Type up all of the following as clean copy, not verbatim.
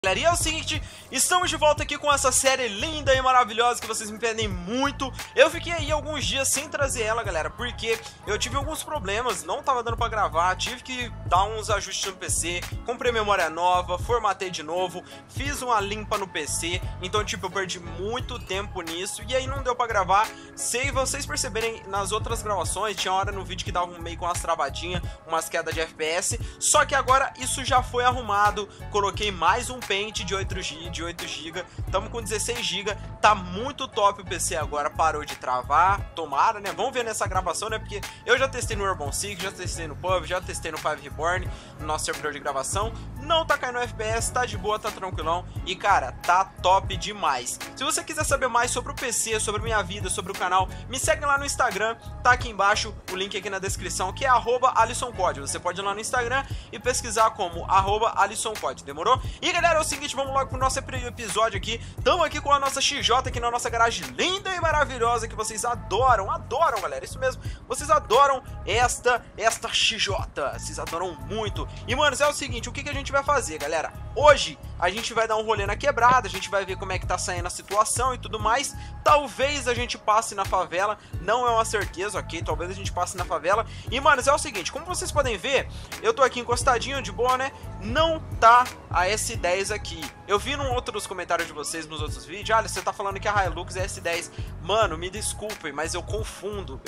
Galera, e é o seguinte, estamos de volta aqui com essa série linda e maravilhosa que vocês me pedem muito. Eu fiquei aí alguns dias sem trazer ela, galera, porque eu tive alguns problemas, não tava dando pra gravar, tive que dar uns ajustes no PC, comprei memória nova, formatei de novo, fiz uma limpa no PC, então tipo, eu perdi muito tempo nisso e aí não deu pra gravar. Se vocês perceberem nas outras gravações, tinha hora no vídeo que dava meio com umas travadinhas, umas quedas de FPS, só que agora isso já foi arrumado, coloquei mais um pente de 8GB, estamos com 16GB, tá muito top o PC agora, parou de travar, tomara, né, vamos ver nessa gravação, né, porque eu já testei no Urban Six, já testei no Pub, já testei no Five Reborn, no nosso servidor de gravação, não tá caindo FPS, tá de boa, tá tranquilão, e cara, tá top demais. Se você quiser saber mais sobre o PC, sobre minha vida, sobre o canal, me segue lá no Instagram, tá aqui embaixo, o link aqui na descrição, que é @AlissonCode, você pode ir lá no Instagram e pesquisar como @AlissonCode, demorou? E galera, é o seguinte, vamos logo pro nosso episódio aqui. Estamos aqui com a nossa XJ aqui na nossa garagem linda e maravilhosa que vocês adoram, galera, isso mesmo, vocês adoram esta XJ, vocês adoram muito. E manos, é o seguinte, o que a gente vai fazer, galera? Hoje a gente vai dar um rolê na quebrada, a gente vai ver como é que tá saindo a situação e tudo mais. Talvez a gente passe na favela, não é uma certeza, ok? Talvez a gente passe na favela. E manos, é o seguinte, como vocês podem ver, eu tô aqui encostadinho de boa, né? Não tá a S10 aqui. Eu vi num outros comentários de vocês nos outros vídeos, olha, você tá falando que a Hilux é S10. Mano, me desculpem, mas eu confundo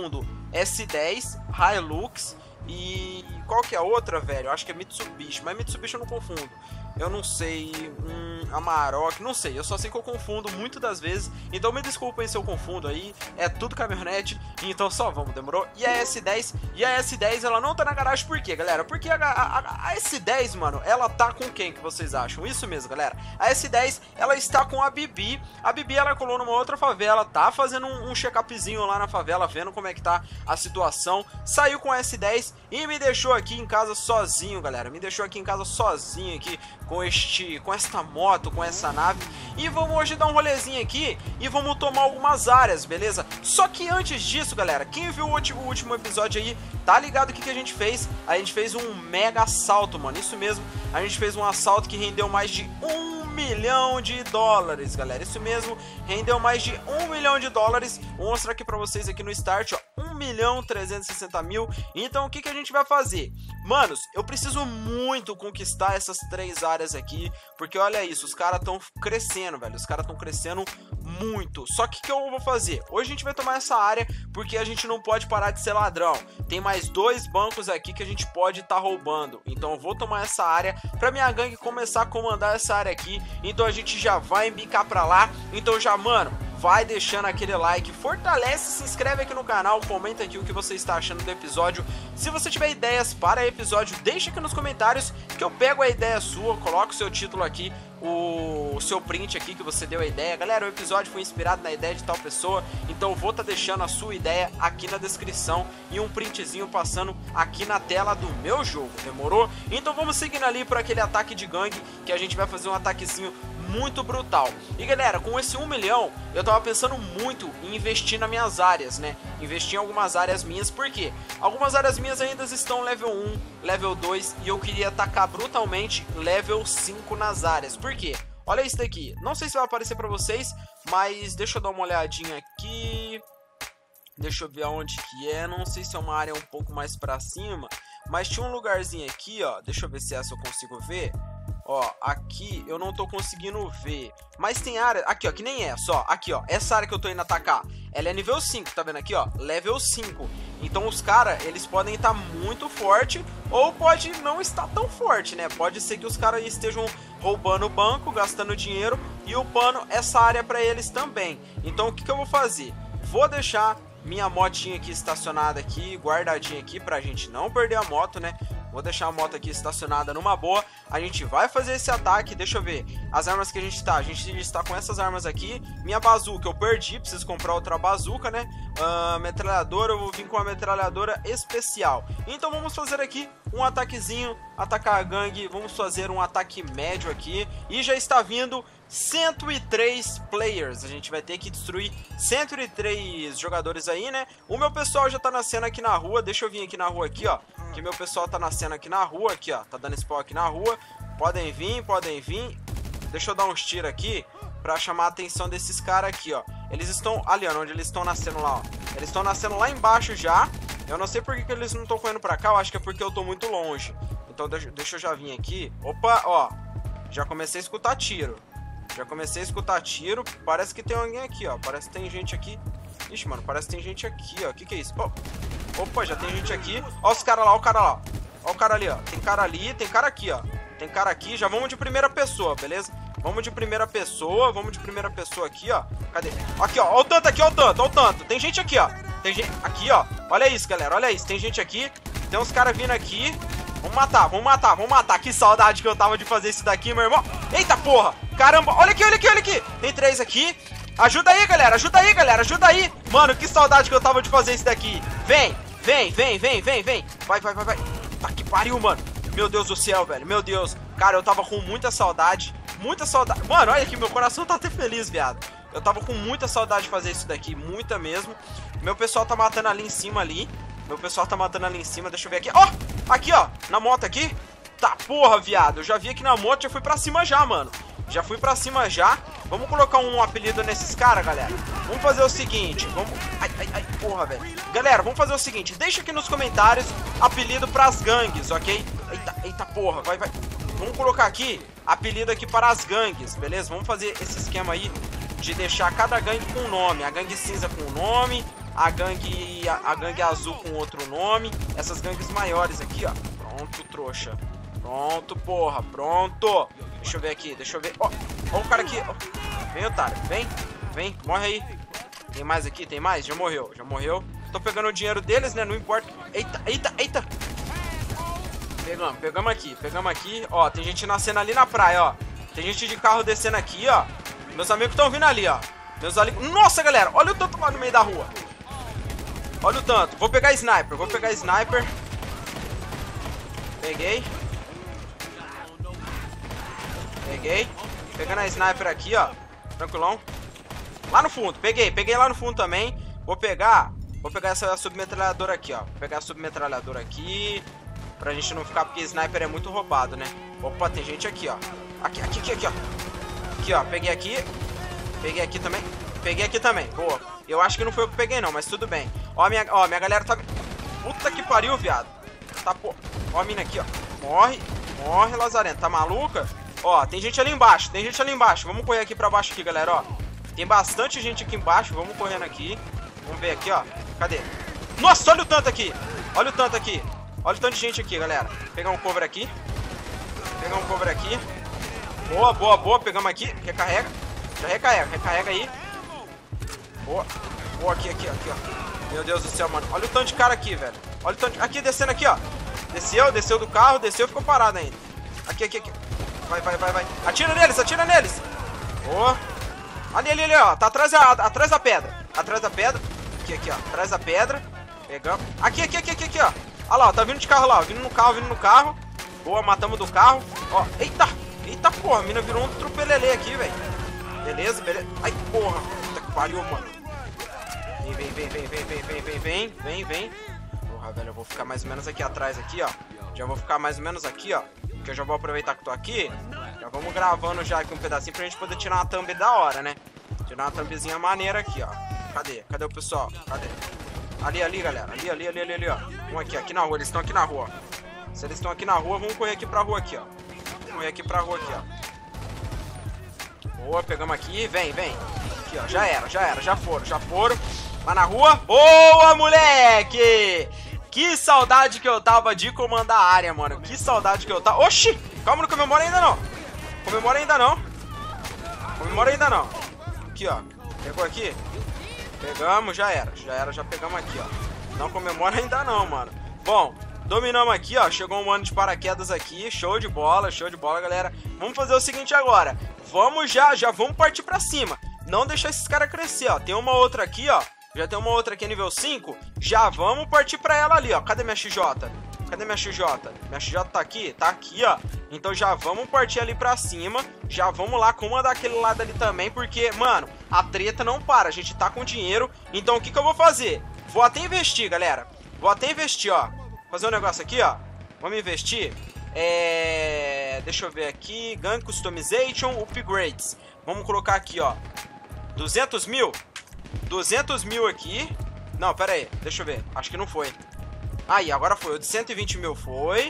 S10, Hilux e qual que é a outra, velho? Eu acho que é Mitsubishi, mas Mitsubishi eu não confundo. Eu não sei, Amarok, não sei, eu só sei que eu confundo muito das vezes, então me desculpem se eu confundo aí, é tudo caminhonete, então só vamos, demorou? E a S10 ela não tá na garagem por quê, galera? Porque a S10, mano, ela tá com quem que vocês acham? Isso mesmo, galera, a S10, ela está com a Bibi ela colou numa outra favela, tá fazendo um check-upzinho lá na favela, vendo como é que tá a situação, saiu com a S10 e me deixou aqui em casa sozinho, galera, me deixou aqui em casa sozinho aqui, com esta moto, com essa nave, e vamos hoje dar um rolezinho aqui e vamos tomar algumas áreas, beleza? Só que antes disso, galera, quem viu o último episódio aí, tá ligado o que a gente fez? A gente fez um mega assalto, mano, isso mesmo, a gente fez um assalto que rendeu mais de $1 milhão, galera, isso mesmo, rendeu mais de $1 milhão. Vou mostrar aqui pra vocês aqui no start, ó, 1.360.000. Então o que a gente vai fazer? Manos, eu preciso muito conquistar essas 3 áreas aqui, porque olha isso, os caras estão crescendo, velho, os caras estão crescendo muito. Só que eu vou fazer? Hoje a gente vai tomar essa área, porque a gente não pode parar de ser ladrão. Tem mais 2 bancos aqui que a gente pode estar roubando, então eu vou tomar essa área pra minha gangue começar a comandar essa área aqui. Então a gente já vai embicar pra lá, então já, mano, vai deixando aquele like, fortalece, se inscreve aqui no canal, comenta aqui o que você está achando do episódio. Se você tiver ideias para episódio, deixa aqui nos comentários que eu pego a ideia sua, coloco o seu título aqui, o seu print aqui que você deu a ideia. Galera, o episódio foi inspirado na ideia de tal pessoa, então eu vou estar deixando a sua ideia aqui na descrição e um printzinho passando aqui na tela do meu jogo, demorou? Então vamos seguindo ali para aquele ataque de gangue, que a gente vai fazer um ataquezinho muito brutal. E galera, com esse 1 milhão, eu tava pensando muito em investir nas minhas áreas, né? Investir em algumas áreas minhas, porque algumas áreas minhas ainda estão level 1, level 2, e eu queria atacar brutalmente level 5 nas áreas. Por quê? Olha isso daqui, não sei se vai aparecer pra vocês, mas deixa eu dar uma olhadinha aqui. Deixa eu ver aonde que é, não sei se é uma área um pouco mais pra cima, mas tinha um lugarzinho aqui, ó, deixa eu ver se essa eu consigo ver. Ó, aqui eu não tô conseguindo ver, mas tem área, aqui ó, que nem essa, ó, aqui ó, essa área que eu tô indo atacar, ela é nível 5, tá vendo aqui ó, level 5, então os caras, eles podem estar muito forte, ou pode não estar tão forte, né, pode ser que os caras estejam roubando o banco, gastando dinheiro e upando essa área pra eles também. Então o que eu vou fazer? Vou deixar minha motinha aqui estacionada aqui, guardadinha aqui, pra gente não perder a moto, né? Vou deixar a moto aqui estacionada numa boa. A gente vai fazer esse ataque. Deixa eu ver as armas que a gente está com essas armas aqui. Minha bazuca eu perdi, preciso comprar outra bazuca, né? Metralhadora, eu vou vir com a metralhadora especial. Então vamos fazer aqui um ataquezinho, atacar a gangue. Vamos fazer um ataque médio aqui. E já está vindo 103 players. A gente vai ter que destruir 103 jogadores aí, né? O meu pessoal já tá nascendo aqui na rua. Deixa eu vir aqui na rua aqui, ó, que meu pessoal tá nascendo aqui na rua, aqui ó, tá dando spawn aqui na rua. Podem vir, podem vir. Deixa eu dar uns tiros aqui pra chamar a atenção desses caras aqui, ó. Eles estão ali, ó, onde eles estão nascendo lá, ó. Eles estão nascendo lá embaixo já. Eu não sei por que eles não estão correndo pra cá. Eu acho que é porque eu tô muito longe. Então deixa eu já vir aqui. Opa, ó. Já comecei a escutar tiro. Já comecei a escutar tiro. Parece que tem alguém aqui, ó. Parece que tem gente aqui. Ixi, mano, parece que tem gente aqui, ó. Que é isso? Oh. Opa, já tem gente aqui. Ó os caras lá, ó o cara lá. Ó o cara ali, ó. Tem cara ali, tem cara aqui, ó. Tem cara aqui. Já vamos de primeira pessoa, beleza? Vamos de primeira pessoa. Vamos de primeira pessoa aqui, ó. Cadê? Aqui, ó. Ó o tanto aqui, ó o tanto. Ó o tanto. Tem gente aqui, ó. Tem gente aqui, ó. Olha isso, galera. Olha isso. Tem gente aqui. Tem uns caras vindo aqui. Vamos matar, vamos matar, vamos matar. Que saudade que eu tava de fazer isso daqui, meu irmão. Eita porra. Caramba. Olha aqui, olha aqui, olha aqui. Tem 3 aqui. Ajuda aí, galera. Ajuda aí, galera. Ajuda aí. Mano, que saudade que eu tava de fazer isso daqui. Vem. Vem, vem, vem, vem, vem. Vai, vai, vai, vai. Tá que pariu, mano. Meu Deus do céu, velho. Meu Deus. Cara, eu tava com muita saudade. Muita saudade. Mano, olha aqui, meu coração tá até feliz, viado. Eu tava com muita saudade de fazer isso daqui. Muita mesmo. Meu pessoal tá matando ali em cima ali. Meu pessoal tá matando ali em cima. Deixa eu ver aqui. Ó, aqui, ó. Na moto aqui. Tá, porra, viado. Eu já vi aqui na moto. Já fui pra cima já, mano. Já fui pra cima já. Vamos colocar um apelido nesses caras, galera. Vamos fazer o seguinte. Vamos... Ai, ai, ai, porra, velho. Galera, vamos fazer o seguinte. Deixa aqui nos comentários apelido pras gangues, ok? Eita, eita, porra. Vai, vai. Vamos colocar aqui apelido aqui para as gangues, beleza? Vamos fazer esse esquema aí de deixar cada gangue com um nome. A gangue cinza com um nome. A gangue azul com outro nome. Essas gangues maiores aqui, ó. Pronto, trouxa. Pronto, porra. Pronto. Deixa eu ver aqui, deixa eu ver. Ó, ó o cara aqui. Ó. Vem, otário. Vem, vem. Morre aí. Tem mais aqui? Tem mais? Já morreu, já morreu. Tô pegando o dinheiro deles, né? Não importa. Eita, eita, eita. Pegamos aqui. Ó, tem gente nascendo ali na praia, ó. Tem gente de carro descendo aqui, ó. Meus amigos estão vindo ali, ó. Meus amigos... Nossa, galera, olha o tanto lá no meio da rua. Olha o tanto. Vou pegar sniper, vou pegar sniper. Peguei. Peguei. Pegando a sniper aqui, ó. Tranquilão. Lá no fundo, peguei lá no fundo também. Vou pegar essa submetralhadora aqui, ó. Vou pegar a submetralhadora aqui. Pra gente não ficar, porque sniper é muito roubado, né? Opa, tem gente aqui, ó. Aqui, ó. Aqui, ó. Peguei aqui. Peguei aqui também. Peguei aqui também. Boa. Eu acho que não foi eu que peguei, não, mas tudo bem. Ó, minha galera tá... Puta que pariu, viado. Tá, pô. Ó a mina aqui, ó. Morre. Morre, lazarento. Tá maluca? Ó, tem gente ali embaixo. Tem gente ali embaixo. Vamos correr aqui pra baixo aqui, galera, ó. Tem bastante gente aqui embaixo. Vamos correndo aqui. Vamos ver aqui, ó. Cadê? Nossa, olha o tanto aqui. Olha o tanto aqui. Olha o tanto de gente aqui, galera. Pegar um cover aqui. Pegar um cover aqui. Boa, boa, boa. Pegamos aqui. Recarrega. Já recarrega. Recarrega aí. Boa. Boa, aqui, ó. Meu Deus do céu, mano. Olha o tanto de cara aqui, velho. Olha o tanto de... Aqui, descendo aqui, ó. Desceu do carro. Desceu, ficou parado ainda. Aqui. Vai. Atira neles. Boa. Ali, ó. Tá atrás da pedra. Atrás da pedra. Aqui, ó. Atrás da pedra. Pegamos. Aqui, ó. Olha lá, ó, tá vindo de carro lá, ó. Vindo no carro. Boa, matamos do carro. Ó, eita, porra, a mina virou um tropelelê aqui, velho. Beleza. Ai, porra. Puta que pariu, mano. Vem. Porra, velho, eu vou ficar mais ou menos aqui atrás, aqui, ó. Já vou ficar mais ou menos aqui, ó. Que eu já vou aproveitar que tô aqui. Já vamos gravando já aqui um pedacinho pra gente poder tirar uma thumb da hora, né? Tirar uma thumbzinha maneira aqui, ó. Cadê o pessoal? Cadê? Ali, galera. Ali, ó. Vamos aqui na rua. Eles estão aqui na rua. Se eles estão aqui na rua, vamos correr aqui pra rua aqui, ó. Vamos correr aqui pra rua aqui, ó. Boa, pegamos aqui. Vem. Aqui, ó. Já era. Já foram. Lá na rua. Boa, moleque! Que saudade que eu tava de comandar a área, mano. Que saudade que eu tava... Oxi! Calma, não comemora ainda não. Comemora ainda não. Aqui, ó. Pegou aqui? Pegamos, já era, já pegamos aqui, ó. Não comemora ainda não, mano. Bom, dominamos aqui, ó. Chegou um mano de paraquedas aqui. Show de bola, galera. Vamos fazer o seguinte agora. Vamos já vamos partir pra cima. Não deixar esses caras crescer, ó. Tem uma outra aqui, ó. Já tem uma outra aqui nível 5. Já vamos partir pra ela ali, ó. Cadê minha XJ? Minha XJ tá aqui? Tá aqui, ó. Então já vamos partir ali pra cima. Já vamos lá comandar aquele lado ali também. Porque, mano, a treta não para. A gente tá com dinheiro. Então o que eu vou fazer? Vou até investir, galera. Ó. Fazer um negócio aqui, ó. Vamos investir. Deixa eu ver aqui. Gun Customization Upgrades. Vamos colocar aqui, ó. 200 mil? 200 mil aqui. Não, pera aí. Deixa eu ver. Acho que não foi. Aí, agora foi. O de 120 mil foi.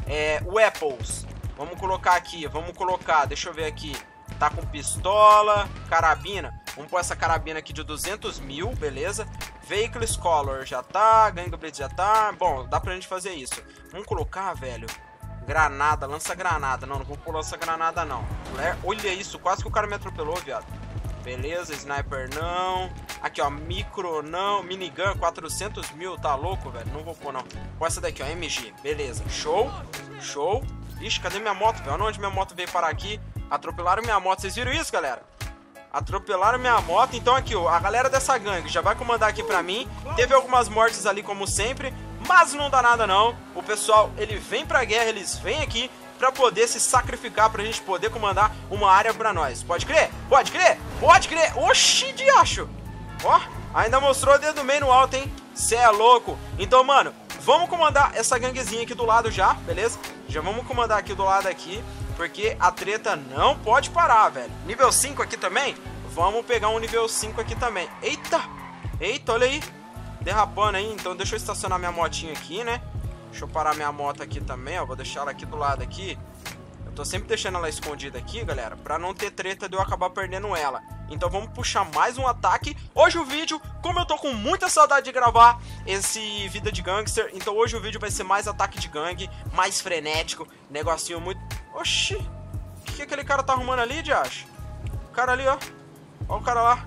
O Apples. Vamos colocar aqui. Vamos colocar. Deixa eu ver aqui. Tá com pistola. Carabina. Vamos pôr essa carabina aqui de 200 mil. Beleza. Vehicle Color já tá. Gang Blitz já tá. Bom, dá pra gente fazer isso. Vamos colocar, velho. Granada. Lança-granada. Não, não vou pôr lança-granada, não. Olha isso. Quase que o cara me atropelou, viado. Beleza. Sniper não. Aqui, ó. Micro não. Minigun 400 mil. Tá louco, velho? Não vou pôr, não. Põe essa daqui, ó. MG. Beleza. Show. Show. Ixi, cadê minha moto, velho? Olha onde minha moto veio parar aqui. Atropelaram minha moto. Vocês viram isso, galera? Atropelaram minha moto. Então aqui, ó, a galera dessa gangue já vai comandar aqui pra mim. Teve algumas mortes ali, como sempre, mas não dá nada não. O pessoal, ele vem pra guerra, eles vêm aqui pra poder se sacrificar, pra gente poder comandar uma área pra nós. Pode crer? Pode crer? Pode crer? Oxi, diacho. Ó, ainda mostrou o dedo meio no alto, hein? Cê é louco. Então, mano, vamos comandar essa ganguezinha aqui do lado já, beleza? Já vamos comandar aqui do lado aqui, porque a treta não pode parar, velho. Nível 5 aqui também? Vamos pegar um nível 5 aqui também. Eita! Eita, olha aí. Derrapando aí. Então deixa eu estacionar minha motinha aqui, né? Deixa eu parar minha moto aqui também, ó. Vou deixar ela aqui do lado aqui. Eu tô sempre deixando ela escondida aqui, galera, pra não ter treta de eu acabar perdendo ela. Então vamos puxar mais um ataque. Hoje o vídeo, como eu tô com muita saudade de gravar esse Vida de Gangster, então hoje o vídeo vai ser mais ataque de gangue, mais frenético, negocinho muito... Oxi! O que aquele cara tá arrumando ali, Josh? O cara ali, ó. Ó o cara lá.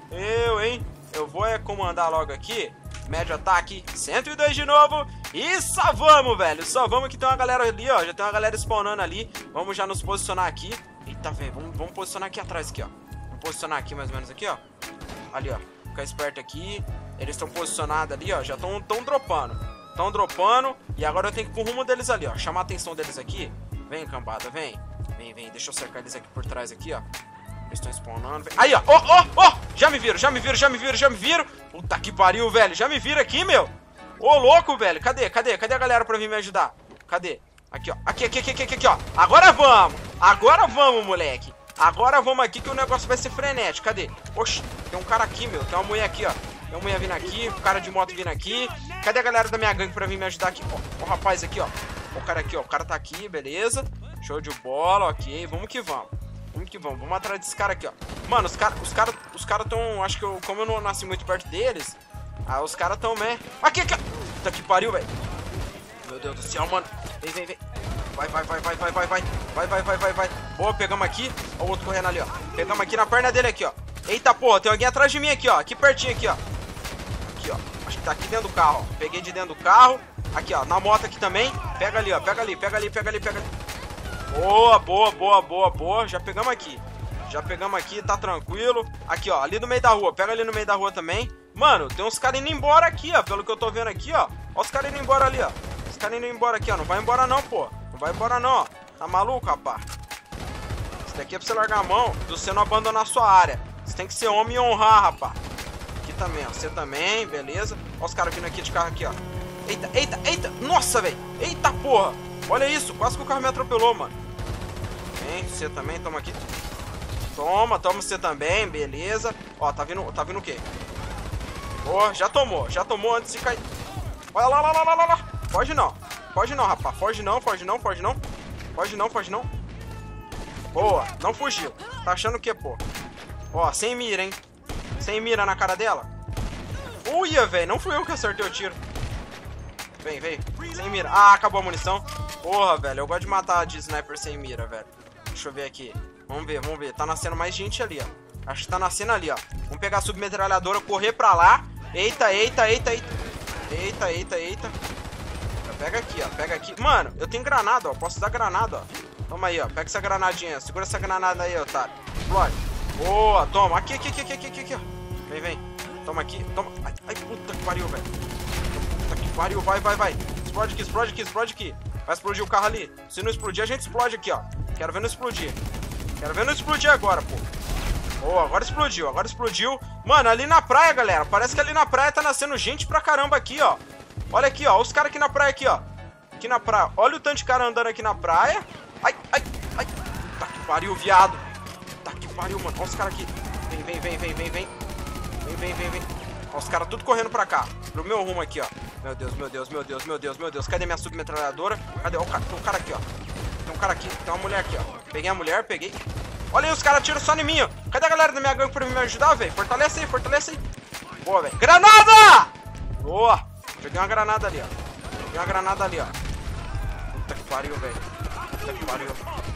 Hein? Eu vou comandar logo aqui. Médio ataque, 102 de novo. E só vamos, velho. Só vamos que tem uma galera ali, ó. Já tem uma galera spawnando ali. Vamos já nos posicionar aqui. Eita, velho. Vamos posicionar aqui atrás, aqui, ó. Vamos posicionar aqui mais ou menos aqui, ó. Ali, ó. Ficar esperto aqui. Eles estão posicionados ali, ó. Já estão dropando. Estão dropando. E agora eu tenho que ir pro rumo deles ali, ó. Chamar a atenção deles aqui. Vem, cambada, vem. Vem. Deixa eu cercar eles aqui por trás aqui, ó. Eles estão spawnando. Vem. Aí, ó. Ó. Já me viram. Puta que pariu, velho. Já me viram aqui, meu. Ô, louco, velho. Cadê a galera pra vir me ajudar? Cadê? Aqui, ó. Aqui, ó. Agora vamos, moleque. Agora vamos aqui que o negócio vai ser frenético. Cadê? Oxi, tem um cara aqui, meu. Tem uma mulher aqui, ó. Tem uma mulher vindo aqui. Um cara de moto vindo aqui. Cadê a galera da minha gangue pra vir me ajudar aqui? Ó, o rapaz aqui, ó. O cara aqui, ó. O cara tá aqui, beleza. Show de bola, ok. Vamos que vamos. Vamos atrás desse cara aqui, ó. Mano, os caras tão... Acho que como eu não nasci muito perto deles, os caras tão, né? Aqui. Puta que pariu, velho. Meu Deus do céu, mano. Vem. Vai. Boa, pegamos aqui. Ó o outro correndo ali, ó. Pegamos aqui na perna dele aqui, ó. Eita, porra, tem alguém atrás de mim aqui, ó. Aqui pertinho, aqui, ó. Aqui, ó. Acho que tá aqui dentro do carro, ó. Peguei de dentro do carro. Aqui, ó. Na moto aqui também. Pega ali, ó. Pega ali. Boa. Já pegamos aqui, tá tranquilo. Aqui, ó, ali no meio da rua. Pega ali no meio da rua também. Mano, tem uns caras indo embora aqui, ó. Pelo que eu tô vendo aqui, ó. Ó os caras indo embora ali, ó. Os caras indo embora aqui, ó. Não vai embora não, pô. Não vai embora não, ó. Tá maluco, rapaz? Isso daqui é pra você largar a mão, de você não abandonar a sua área. Você tem que ser homem e honrar, rapaz. Aqui também, ó. Você também, beleza. Ó os caras vindo aqui de carro aqui, ó. Eita. Nossa, velho. Eita, porra. Olha isso. Quase que o carro me atropelou, mano. Vem, você também, toma aqui. Toma você também, beleza. Ó, tá vindo o quê? Ó, já tomou antes de cair. Olha lá. Foge não, rapaz. Foge não. Boa, não fugiu. Tá achando o quê, pô? Ó, sem mira, hein? Sem mira na cara dela. Uia, velho, não fui eu que acertei o tiro. Vem. Sem mira. Ah, acabou a munição. Porra, velho, eu gosto de matar de sniper sem mira, velho. Deixa eu ver aqui. Vamos ver. Tá nascendo mais gente ali, ó. Acho que tá nascendo ali, ó. Vamos pegar a submetralhadora, correr pra lá. Eita. Pega aqui. Mano, eu tenho granada, ó. Posso dar granada, ó. Toma aí, ó. Pega essa granadinha. Segura essa granada aí, otário. Explode. Boa, toma. Aqui, ó. Vem. Toma aqui. Toma. Ai, puta que pariu, velho. Puta que pariu. Vai. Explode aqui. Vai explodir o carro ali. Se não explodir, a gente explode aqui, ó. Quero ver não explodir agora, pô. Oh, agora explodiu. Mano, ali na praia, galera. Parece que ali na praia tá nascendo gente pra caramba aqui, ó. Olha aqui, ó. Os caras aqui na praia, aqui, ó. Aqui na praia. Olha o tanto de cara andando aqui na praia. Ai, ai, ai. Tá que pariu, viado. Tá que pariu, mano. Olha os caras aqui. Vem, vem, vem, vem, vem, vem. Vem, vem, vem, vem. Olha os caras tudo correndo pra cá. Pro meu rumo aqui, ó. Meu Deus, meu Deus, meu Deus, meu Deus, meu Deus. Cadê minha submetralhadora? Cadê? Ó, tem um cara aqui, ó. Tem um cara aqui. Tem uma mulher aqui, ó. Peguei a mulher, peguei. Olha aí, os caras atiram só em mim, ó. Cadê a galera da minha gangue pra me ajudar, velho? Fortalece aí, fortalece aí. Boa, velho. Granada! Boa. Joguei uma granada ali, ó. Joguei uma granada ali, ó. Puta que pariu, velho. Puta que pariu.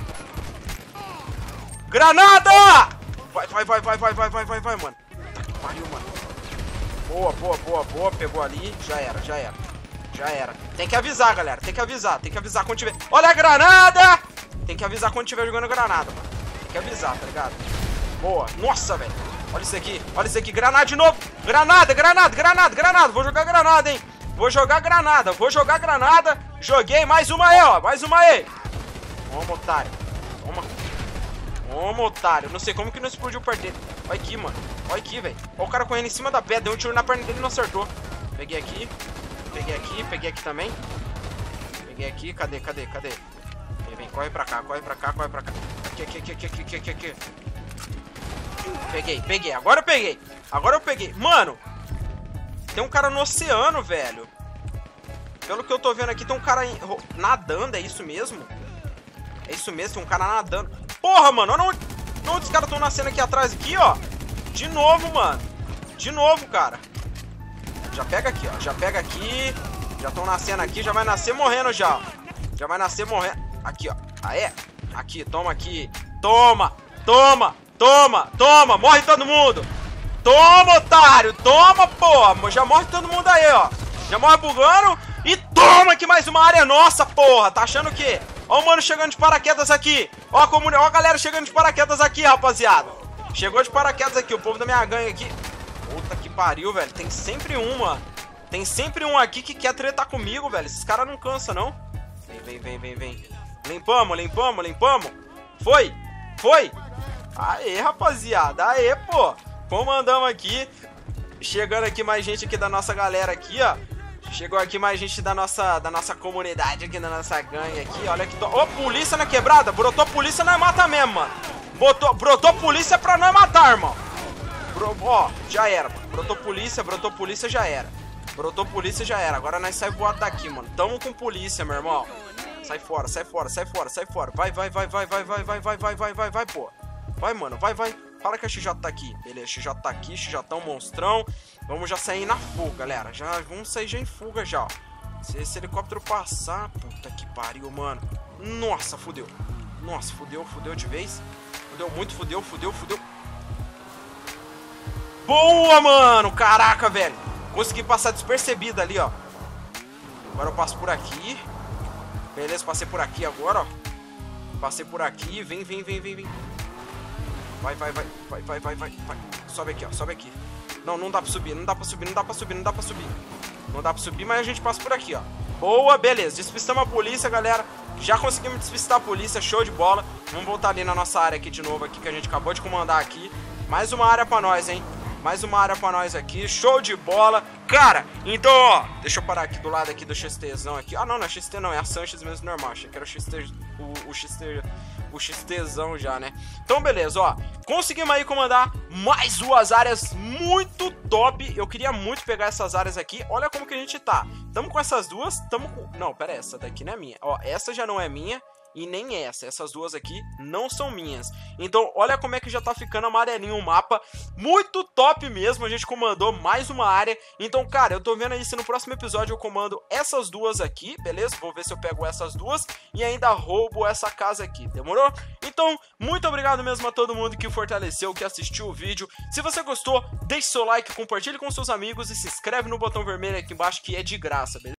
Granada! Vai, vai, vai, vai, vai, vai, vai, vai, vai, mano. Puta que pariu, mano. Boa, boa, boa, boa. Pegou ali. Já era, já era. Já era. Tem que avisar, galera. Tem que avisar. Tem que avisar quando tiver. Olha a granada! Tem que avisar quando tiver jogando granada, mano. Tem que avisar, tá ligado? Boa. Nossa, velho. Olha isso aqui. Olha isso aqui. Granada de novo. Granada, granada, granada, granada. Vou jogar granada, hein. Vou jogar granada. Vou jogar granada. Joguei. Mais uma aí, ó. Mais uma aí. Toma, otário. Toma. Toma, otário. Não sei como que não explodiu perto dele. Olha aqui, mano. Olha aqui, velho. Olha o cara correndo em cima da pedra. Deu um tiro na perna dele e não acertou. Peguei aqui. Peguei aqui. Peguei aqui também. Peguei aqui. Cadê, cadê, cadê? Vem, vem. Corre pra cá. Corre pra cá. Corre pra cá. Aqui, aqui, aqui, aqui, aqui, aqui, aqui. Peguei, peguei. Agora eu peguei. Agora eu peguei. Mano, tem um cara no oceano, velho. Pelo que eu tô vendo aqui, tem um cara nadando. É isso mesmo? É isso mesmo, tem um cara nadando. Porra, mano, olha onde os caras estão nascendo aqui atrás, aqui, ó. De novo, mano. De novo, cara. Já pega aqui, ó. Já pega aqui. Já estão nascendo aqui, já vai nascer morrendo já, ó. Já vai nascer morrendo. Aqui, ó. Ah, é? Aqui, toma aqui. Toma, toma, toma, toma. Morre todo mundo. Toma, otário. Toma, porra. Já morre todo mundo aí, ó. Já morre bugando. E toma aqui mais uma área nossa, porra. Tá achando o quê? Ó o mano chegando de paraquedas aqui. Ó a galera chegando de paraquedas aqui, rapaziada. Chegou de paraquedas aqui, o povo da minha gangue aqui. Puta que pariu, velho. Tem sempre um, mano. Tem sempre um aqui que quer tretar comigo, velho. Esses caras não cansam, não. Vem, vem, vem, vem, vem. Limpamos, limpamos, limpamos. Foi, foi. Aê, rapaziada. Aê, pô. Comandamos aqui. Chegando aqui mais gente aqui da nossa galera aqui, ó. Chegou aqui mais gente da nossa comunidade aqui, da nossa gangue aqui. Olha que... Ô, polícia na quebrada. Brotou polícia, nós mata mesmo, mano. Brotou polícia pra nós matar, irmão. Ó, já era, mano. Brotou polícia, já era. Brotou polícia, já era. Agora nós sai voado daqui, mano. Tamo com polícia, meu irmão. Sai fora, sai fora, sai fora, sai fora. Vai, vai, vai, vai, vai, vai, vai, vai, vai, vai, vai, vai, pô. Vai, mano, vai, vai. Para que a XJ tá aqui. Beleza, XJ tá aqui, XJ tá um monstrão. Vamos já sair na fuga, galera. Já vamos sair já em fuga já, ó. Se esse helicóptero passar, puta que pariu, mano. Nossa, fudeu. Nossa, fudeu, fudeu de vez. Fudeu muito, fudeu, fudeu, fudeu. Boa, mano. Caraca, velho. Consegui passar despercebido ali, ó. Agora eu passo por aqui. Beleza, passei por aqui agora, ó. Passei por aqui. Vem, vem, vem, vem, vem. Vai, vai, vai, vai, vai, vai, vai, vai. Sobe aqui, ó, sobe aqui. Não, não dá pra subir, não dá pra subir, não dá pra subir, não dá pra subir. Não dá pra subir, mas a gente passa por aqui, ó. Boa, beleza, despistamos a polícia, galera. Já conseguimos despistar a polícia, show de bola. Vamos voltar ali na nossa área aqui de novo, aqui, que a gente acabou de comandar aqui. Mais uma área pra nós, hein. Mais uma área pra nós aqui, show de bola. Cara, então, ó, deixa eu parar aqui do lado aqui do XTzão aqui. Ah, não, não é XT não, é a Sanchez mesmo normal. Achei que era o XTzão já, né? Então, beleza, ó. Conseguimos aí comandar mais duas áreas muito top. Eu queria muito pegar essas áreas aqui. Olha como que a gente tá. Tamo com essas duas, tamo com... Não, pera aí, essa daqui não é minha. Ó, essa já não é minha. E nem essa, essas duas aqui não são minhas. Então, olha como é que já tá ficando amarelinho o mapa. Muito top mesmo, a gente comandou mais uma área. Então, cara, eu tô vendo aí se no próximo episódio eu comando essas duas aqui, beleza? Vou ver se eu pego essas duas e ainda roubo essa casa aqui, demorou? Então, muito obrigado mesmo a todo mundo que fortaleceu, que assistiu o vídeo. Se você gostou, deixe seu like, compartilhe com seus amigos e se inscreve no botão vermelho aqui embaixo que é de graça, beleza?